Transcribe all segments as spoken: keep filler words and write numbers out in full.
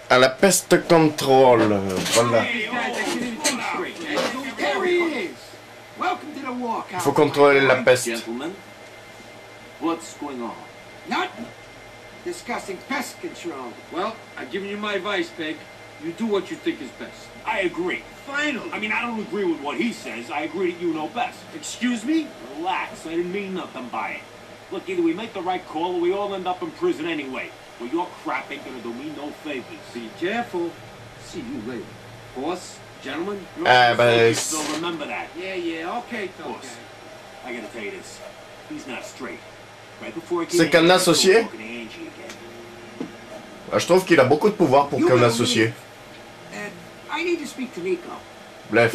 À la peste control. Voilà. Il faut contrôler la peste. What's going on? Not discussing pest control. Well, I've given you my advice, Peg. You do what you think is best. I agree. Finally. I mean, I don't agree with what he says. I agree that you know best. Excuse me? Relax. I didn't mean nothing by it. Look, either we make the right call or we all end up in prison anyway. Well, your crap ain't gonna do me no favors. Be careful. See you later. Boss, gentlemen. Ah, bah... So remember that. Yeah, yeah, okay, Boss, okay. I gotta tell you this. He's not straight. Right before he C'est qu'un associé. Ah, je trouve qu'il a beaucoup de pouvoir pour qu'un associé. I need to speak to Nico. Bref.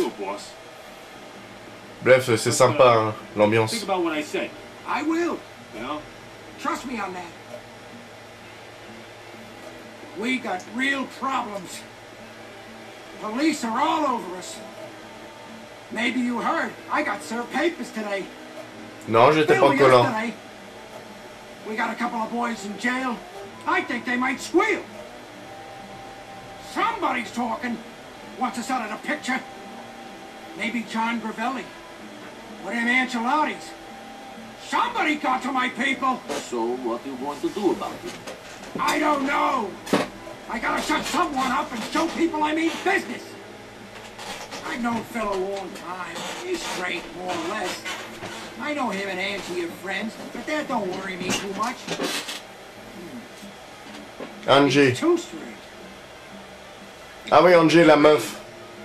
Bref, c'est sympa, hein, l'ambiance. Think about what I said. I will. Well, trust me on that. We got real problems. Police are all over us. Maybe you heard. I got served papers today. Non, j'étais pas encore là. We got a couple of boys in jail. I think they might squeal. Somebody's talking. Wants us out of the picture. Maybe John Gravelli. Or them Ancelottis. Somebody got to my people. So, what are you going to do about it? I don't know. I gotta shut someone up and show people I mean business. I've known Phil a long time. He's straight, more or less. I know him and Angie are friends, but that don't worry me too much. Angie. Too straight. Ah oui, Angie, la meuf.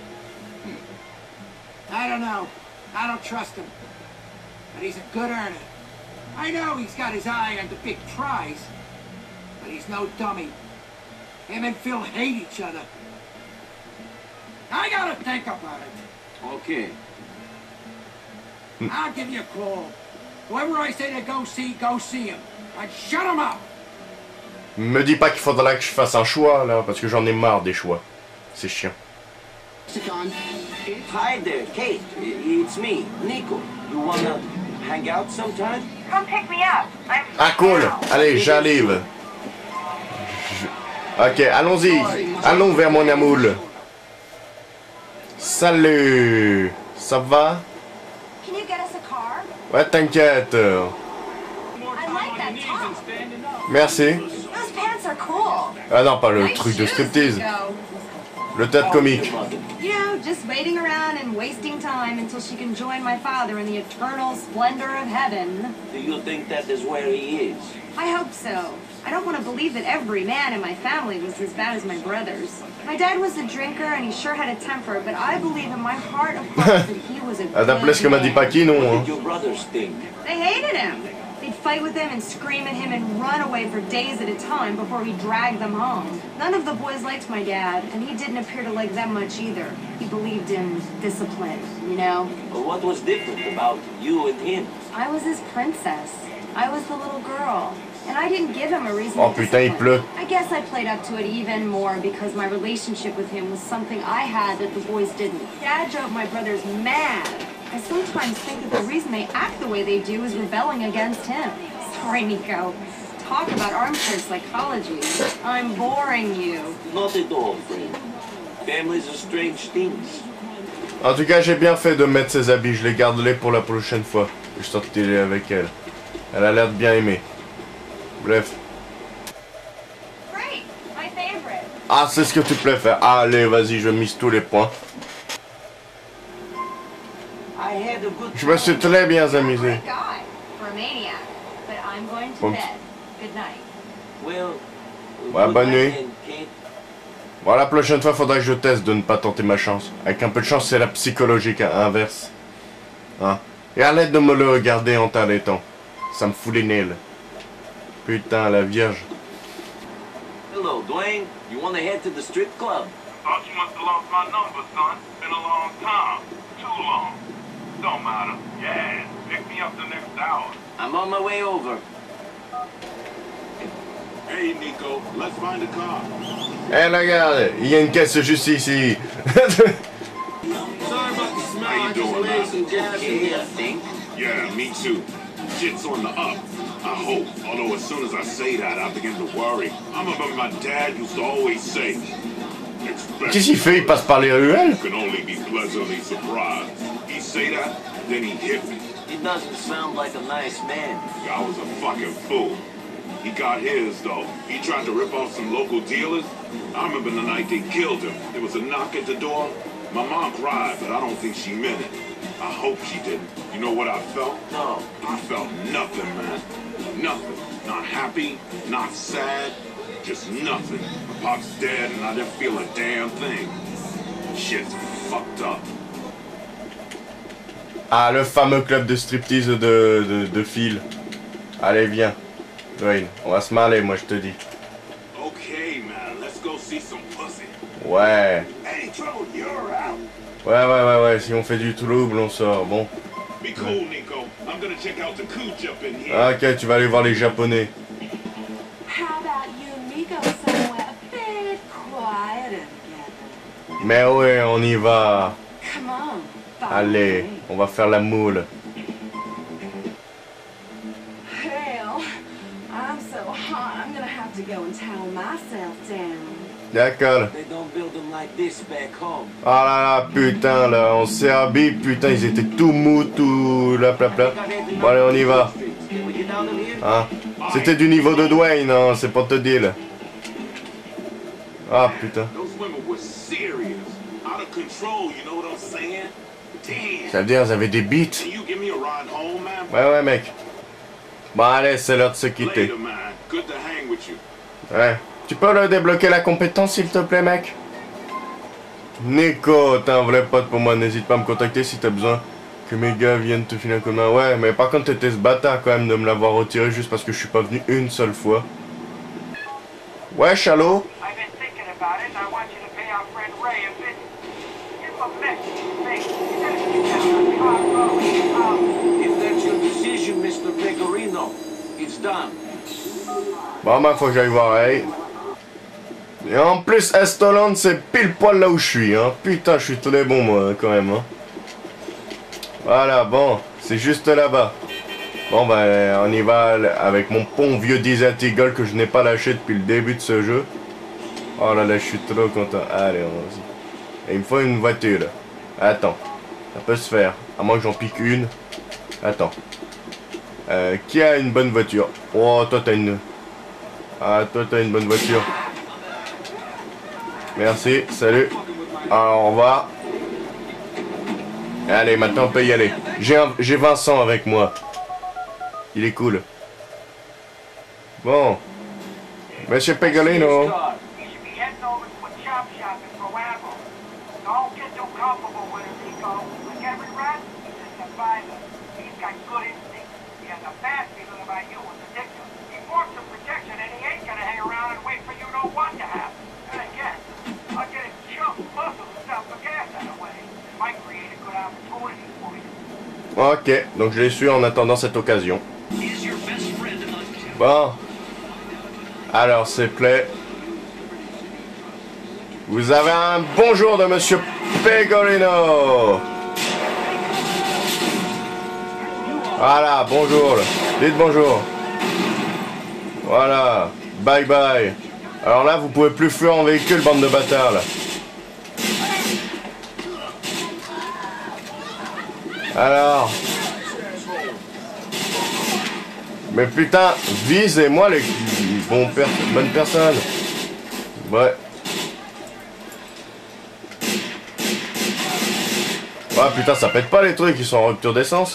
I don't know. I don't trust him. But he's a good earner. I know he's got his eye on the big prize, but he's no dummy. Him and Phil hate each other. I gotta think about it. Okay. I'll give you a call. Whoever I say to go see, go see him. And shut him up. Me dis pas qu'il faudra que je fasse un choix, là, parce que j'en ai marre des choix. C'est chiant. Hi there, Kate. It's me, Nico. You wanna hang out sometime? Come pick me up. I'm Ah cool. Allez, j'arrive. Ok, allons-y. Allons vers mon amoul. Salut. Ça va? Can you get us a car? Ouais, t'inquiète. I like that top. Merci. Those pants are cool. Ah non, pas le truc de striptease. Le théâtre comique. You know, just waiting around and wasting time until she can join my father in the eternal splendor of heaven. Do you think that is where he is? I hope so. I don't want to believe that every man in my family was as bad as my brothers. My dad was a drinker and he sure had a temper, but I believe in my heart of hearts that he was a good D'après ce que m'a dit Paki, non. What Hein. did your brothers think? They hated him. They'd fight with him and scream at him and run away for days at a time before we dragged them home. None of the boys liked my dad, and he didn't appear to like them much either. He believed in discipline, you know? Well, what was different about you and him? I was his princess. I was the little girl. And I didn't give him a reason Oh to putain, il pleut. I guess I played up to it even more because my relationship with him was something I had that the boys didn't. Dad drove my brothers mad. I sometimes think that the reason they act the way they do is rebelling against him. Sorry, Nico. Talk about armchair psychology. I'm boring you. Not at all, friend. Families are strange things. En tout cas, j'ai bien fait de mettre ses habits. Je les garderai pour la prochaine fois. Je sortirai avec elle. Elle a l'air de bien aimer. Bref. Great, my favorite. Ah, c'est ce que tu préfères. Allez, vas-y, je mise tous les points. I had a good Je me suis très bien amusé. Great guy for a maniac. But I'm going to Bon. bed. Good night. Well, Ouais, good bonne night nuit. then, Kate. Bon, la prochaine fois, faudra que je teste de ne pas tenter ma chance. Avec un peu de chance, c'est la psychologique inverse. Hein? Et arrête de me le regarder en t'arrêtant. Ça me fout les nez, là. Putain, la vierge. Hello, Dwayne. You wanna head to the strip club? Thought you must have lost my number, son. Been a long time. Too long. Don't matter. Yeah, pick me up the next hour. I'm on my way over. Hey, Nico, let's find a car. Eh, regarde, il y a une caisse juste ici. Sorry about the smell. I just laid some gas in Okay, here. I think. Yeah, me too. Shit's on the up. I hope, although as soon as I say that, I begin to worry. I remember my dad used to always say, qu'est-ce qu'il fait? Il passe par les ruelles? you can only be pleasantly surprised. He'd say that, then he'd hit me. He doesn't sound like a nice man. I was a fucking fool. He got his, though. He tried to rip off some local dealers. I remember the night they killed him. There was a knock at the door. My mom cried, but I don't think she meant it. I hope she didn't. You know what I felt? No. I felt nothing, man. Nothing. Not happy, not sad, just nothing. My pop's dead and I didn't feel a damn thing. Shit's fucked up. Ah, le fameux club de striptease de, de, de Phil. Allez, viens. Dwayne, on va se marrer, moi je te dis. Okay, man, let's go see some pussy. Ouais. Hey, Joe, you're out. Ouais, ouais, ouais, ouais, si on fait du trouble, on sort, bon. Be cool, Nico. I'm gonna check out the cooch up in here. Ok, tu vas aller voir les Japonais. How about you and me go somewhere a bit quieter together? Mais ouais, on y va. Come on. follow Allez, me. on va faire la moule. Hell, I'm so hot, I'm gonna have to go and towel myself down. D'accord. They don't build them like this back home. Ah là là, putain, là, en Serbie, putain, ils étaient tout mous, tout là, pla, pla. Bon, allez, on y va. Hein? C'était du niveau de Dwayne, hein, c'est pour te dire. Ah, putain. Those women were serious. Out of control, you know what I'm saying? Damn. Ça veut dire, ils avaient des beats. Can you give me a ride home, man? Ouais, ouais, mec. Bon, allez, c'est l'heure de se quitter. Later, man. Good to hang with you. Ouais. Tu peux le débloquer la compétence, s'il te plaît, mec? Nico, t'es un vrai pote pour moi. N'hésite pas à me contacter si t'as besoin que mes gars viennent te filer un coup de main. Ouais, mais par contre, t'étais ce bâtard quand même de me l'avoir retiré juste parce que je suis pas venu une seule fois. Ouais, Chalo? I've been thinking about it, and I want you to pay our friend Ray a visit. Give him a message. Say, you gotta get down on the hard road. If that's your decision, Mister Pecorino, it's done. Bon, bah, faut que j'aille voir Ray. Et en plus, Estoland, c'est pile poil là où je suis, hein. Putain, je suis très bon, moi, quand même, hein. Voilà, bon, c'est juste là-bas. Bon, bah, on y va avec mon bon vieux Desert Eagle que je n'ai pas lâché depuis le début de ce jeu. Oh là là, je suis trop content. Allez, on y. Et il me faut une voiture, là. Attends, ça peut se faire. À moins que j'en pique une. Attends. Euh, qui a une bonne voiture? Oh, toi, t'as une... Ah, toi, t'as une bonne voiture. Merci, salut. Alors, au revoir. Allez, maintenant on peut y aller. J'ai un... j'ai Vincent avec moi. Il est cool. Bon. Monsieur Pegolino. You should be heading over to a chop shop in Proavo. Don't get too comfortable with him, Nico. Like every rat, he's a survivor. He's got good instincts. He has a bad feeling about you as a victim. He wants some protection, and he ain't gonna hang around and wait for you to know what to happen. And again, I'll get his chump muscle and stuff the gas out of the way. It might create a good opportunity for you. Ok, donc je les suis en attendant cette occasion. Bon. Alors, s'il vous plaît. Vous avez un bonjour de Monsieur Pegorino. Voilà, bonjour. Dites bonjour. Voilà. Bye bye. Alors là, vous pouvez plus fuir en véhicule, bande de bâtards, là. Alors. Mais putain, visez-moi les bons per bonnes personnes. Ouais. Ah putain, ça pète pas les trucs, ils sont en rupture d'essence.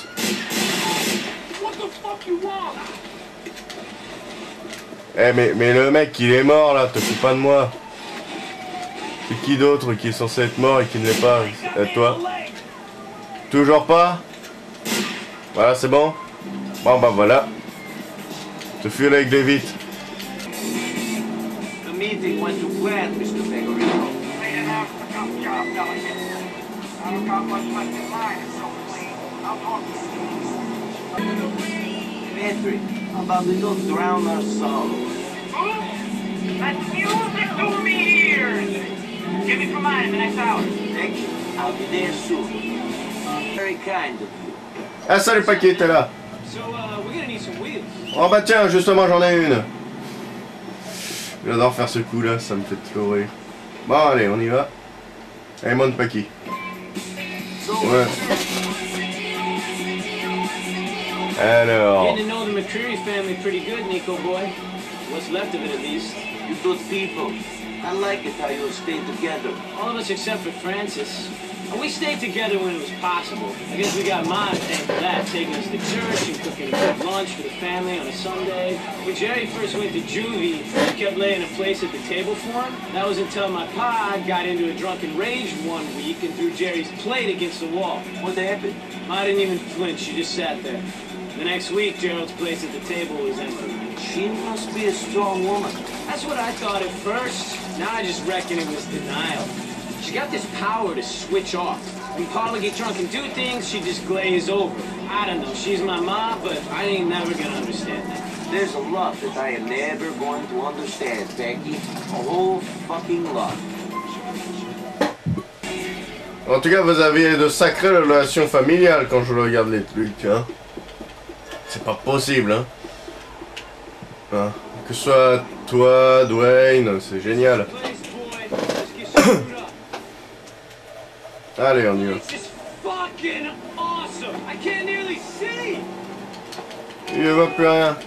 Eh mais, mais le mec il est mort là, te fous pas de moi. C'est qui d'autre qui est censé être mort et qui ne l'est pas? Et toi? Toujours pas? Voilà, c'est bon? Bon bah voilà. Te fuir avec des vite. The meeting went to plan, Mister Pegorino. They announced the cup job delegate. I don't got much left in line, it's so clean. I'll talk to you. Petri, how about we go drown our sorrows? That's music to me ears. Give me some mine in the next hour. Thank you. I'll be there soon. Very kind of you. Ah salut Paquet, t'es là. So, uh, we're gonna need some wheels. Oh bah tiens, justement j'en ai une. J'adore faire ce coup là, ça me fait trop rire. Bon allez, on y va. Allez, monte Paki. Ouais. Alors. Getting to know the McCreary family pretty good, Nico boy. What's left of it, at least. You good people. I like it how you stay together. All of us except for Francis. And we stayed together when it was possible. I guess we got Mom to thank for that, taking us to church and cooking a good lunch for the family on a Sunday. When Jerry first went to juvie, we kept laying a place at the table for him. That was until my pa got into a drunken rage one week and threw Jerry's plate against the wall. What happened? Ma didn't even flinch, she just sat there. The next week, Gerald's place at the table was empty. She must be a strong woman. That's what I thought at first. Now I just reckon it was denial. She got this power to switch off. When Pa would get drunk and do things, she'd just glaze over. I don't know, she's my ma, but I ain't never gonna understand that. There's a lot that I am never going to understand, Becky. A whole fucking lot. En tout cas, vous aviez de sacrées relations familiales quand je regarde les trucs, hein. C'est pas possible, hein. Hein. Que ce soit toi, Dwayne, c'est génial. Allez, on y va. Il ne voit plus rien.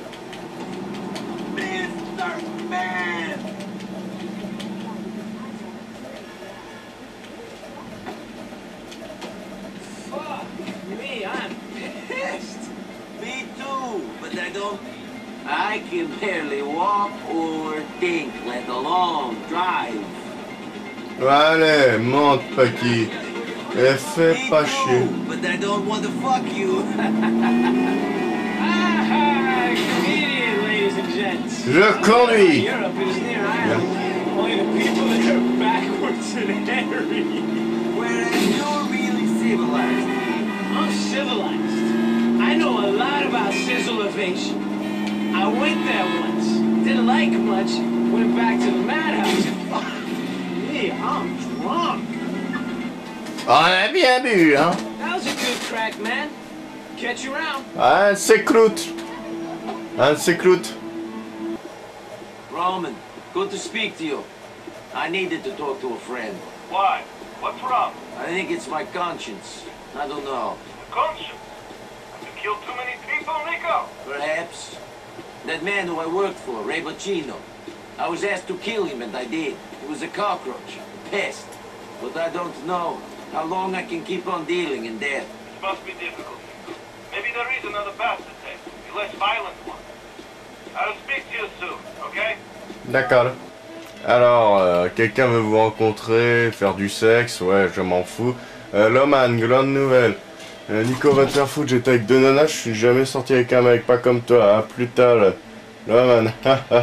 I don't... I can barely walk or think, let alone drive. Allez, monte, Paki. Et fais pas chier. But I don't want to fuck you. Ah, comedian, ladies and gents. Je conduis. Europe is near Ireland. Only the people that are backwards and hairy. Whereas you're really civilized. I'm civilized. I know a lot about sizzleivation. I went there once. Didn't like it much. Went back to the madhouse. Me, I'm drunk. On a bien bu, hein. That was a good crack, man. Catch you around. Un s'écroute. Un s'écroute. Roman, good to speak to you. I needed to talk to a friend. Why? What's wrong? I think it's my conscience. I don't know. The conscience? You killed too many people, Nico? Perhaps. That man who I worked for, Ray Bocino. I was asked to kill him, and I did. He was a cockroach, a pest. But I don't know how long I can keep on dealing in death. It must be difficult, Nico. Maybe there is another path to take, a less violent one. I'll speak to you soon, okay? D'accord. Alors, euh, quelqu'un veut vous rencontrer, faire du sexe, ouais, je m'en fous. Euh, Loman, grande nouvelle. Euh, Nico va te faire foutre, j'étais avec deux nanas, je suis jamais sorti avec un mec, pas comme toi, hein, plus tard. Loman,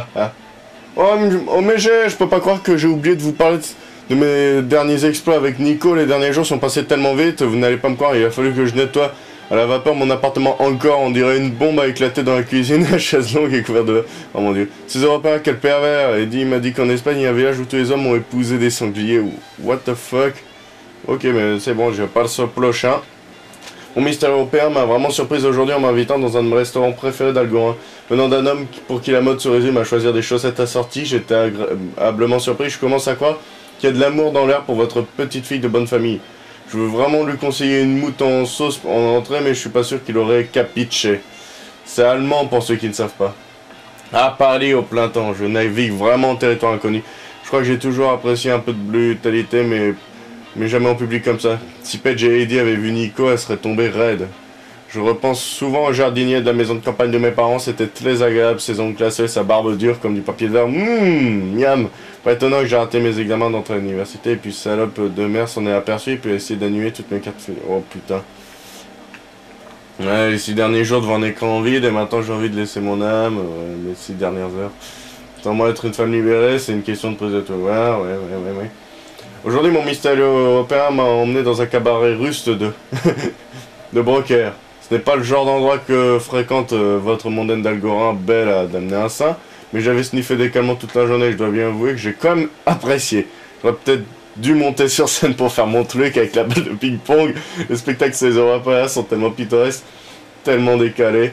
oh, oh mais j'ai, je peux pas croire que j'ai oublié de vous parler de, de mes derniers exploits avec Nico. Les derniers jours sont passés tellement vite, vous n'allez pas me croire, il a fallu que je nettoie à la vapeur mon appartement encore, on dirait une bombe a éclaté dans la cuisine, la chaise longue est couverte de... Oh mon dieu. Ces Européens, quel pervers. Eddie m'a dit qu'en Espagne, il y a un village où tous les hommes ont épousé des sangliers. What the fuck. Ok, mais c'est bon, je passe au prochain. Mon mystère européen m'a vraiment surprise aujourd'hui en m'invitant dans un de mes restaurants préférés d'Algorin. Venant d'un homme pour qui la mode se résume à choisir des chaussettes assorties, j'étais agréablement surpris. Je commence à croire qu'il y a de l'amour dans l'air pour votre petite fille de bonne famille. Je veux vraiment lui conseiller une moutte en sauce en entrée, mais je suis pas sûr qu'il aurait capiché. C'est allemand pour ceux qui ne savent pas. À Paris au plein temps, je navigue vraiment en territoire inconnu. Je crois que j'ai toujours apprécié un peu de brutalité, mais, mais jamais en public comme ça. Si Paige et Eddie avaient vu Nico, elles seraient tombées raides. Je repense souvent au jardinier de la maison de campagne de mes parents, c'était très agréable, ses ongles glacés, sa barbe dure comme du papier de verre. Mmm, miam. Pas étonnant que j'ai raté mes examens d'entrée à l'université, et puis salope de mère s'en est aperçu, et puis a essayé d'annuler toutes mes cartes. Oh putain. Ouais, les six derniers jours devant un écran vide, et maintenant j'ai envie de laisser mon âme, ouais, les six dernières heures. Sans moi être une femme libérée, c'est une question de prise de toi. Ouais, ouais, ouais, ouais, ouais. Aujourd'hui, mon mystérieux européen m'a emmené dans un cabaret ruste de... de broker. Ce n'est pas le genre d'endroit que fréquente euh, votre mondaine d'Algorin belle à d'amener un sein, mais j'avais sniffé des calmants toute la journée et je dois bien avouer que j'ai quand même apprécié. J'aurais peut-être dû monter sur scène pour faire mon truc avec la balle de ping-pong. Les spectacles ces Européens sont tellement pittoresques, tellement décalés.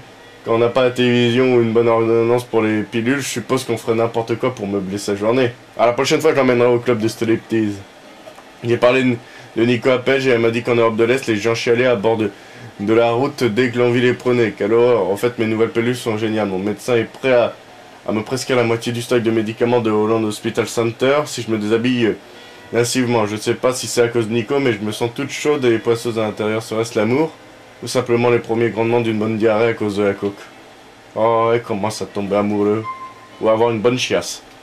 Quand on n'a pas la télévision ou une bonne ordonnance pour les pilules, je suppose qu'on ferait n'importe quoi pour meubler sa journée. Alors la prochaine fois, je l'emmènerai au club de striptease. J'ai parlé de, de Nico à Pêche et elle m'a dit qu'en Europe de l'Est, les gens chialaient à bord de, de la route dès que l'envie les prenait. Quelle horreur. En fait, mes nouvelles pilules sont géniales. Mon médecin est prêt à, à me prescrire la moitié du stock de médicaments de Holland Hospital Center si je me déshabille massivement. Je ne sais pas si c'est à cause de Nico, mais je me sens toute chaude et poisseuse à l'intérieur. Serait-ce l'amour? Ou simplement les premiers grondements d'une bonne diarrhée à cause de la coke. Oh, et commence à tomber amoureux. Ou avoir une bonne chiasse.